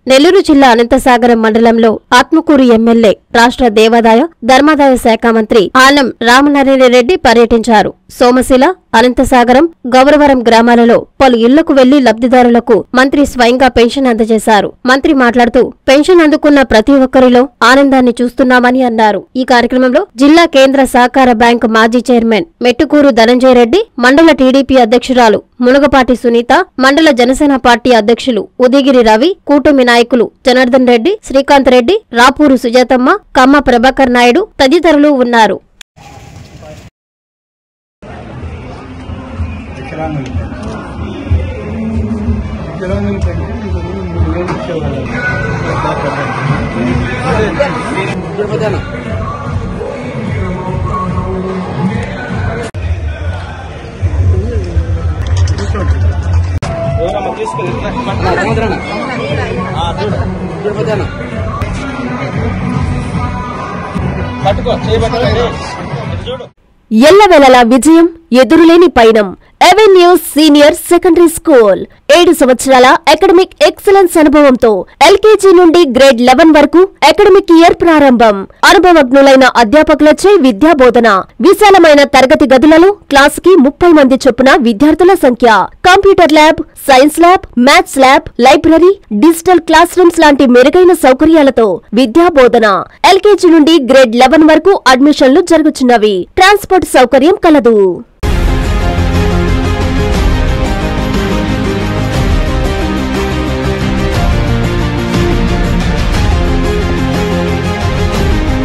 నెల్లూరు జిల్లా అనంతసాగరం మండలంలో ఆత్మకూరు ఎమ్మెల్యే రాష్ట్ర దేవాదాయ ధర్మాదాయ శాఖ మంత్రి ఆనం రామనారాయణ రెడ్డి పర్యటించారు. సోమశిల, అనంతసాగరం, గౌరవరం గ్రామాలలో పలు ఇళ్లకు వెళ్లి లబ్ధిదారులకు మంత్రి స్వయంగా పెన్షన్ అందజేశారు. మంత్రి మాట్లాడుతూ పెన్షన్ అందుకున్న ప్రతి ఒక్కరిలో ఆనందాన్ని చూస్తున్నామని అన్నారు. ఈ కార్యక్రమంలో జిల్లా కేంద్ర సహకార బ్యాంకు మాజీ చైర్మన్ మెట్టుకూరు ధనంజయ రెడ్డి, మండల టీడీపీ అధ్యక్షురాలు మునగపాటి సునీత, మండల జనసేన పార్టీ అధ్యక్షులు ఉదయగిరి రవి, కూటమి నాయకులు జనార్దన్ రెడ్డి, శ్రీకాంత్ రెడ్డి, రాపూరు సుజాతమ్మ, కమ్మ ప్రభాకర్ నాయుడు తదితరులు ఉన్నారు. ఎల్లవేళలా విజయం, ఎదురులేని పయనం. అవెన్యూస్ సీనియర్ సెకండరీ స్కూల్ 7 సంవత్సరాల అకాడమిక్ ఎక్సలెన్స్ అనుభవంతో ఎల్కేజీ నుండి గ్రేడ్ 11 వరకు అకాడమిక్ ఇయర్ ప్రారంభం. అనుభవజ్ఞులైన అధ్యాపకులచే విద్యాబోధన. విశాలమైన తరగతి గదులలో క్లాసుకి 30 మంది చొప్పున విద్యార్థుల సంఖ్య. Computer lab, science lab, maths lab, library, digital classrooms లాంటి మెరుగైన సౌకర్యాలతో విద్యాబోధన. ఎల్కేజీ నుండి గ్రేడ్ 11 వరకు అడ్మిషన్లు జరుగుతున్నవి. ట్రాన్స్పోర్ట్ సౌకర్యం కలదు.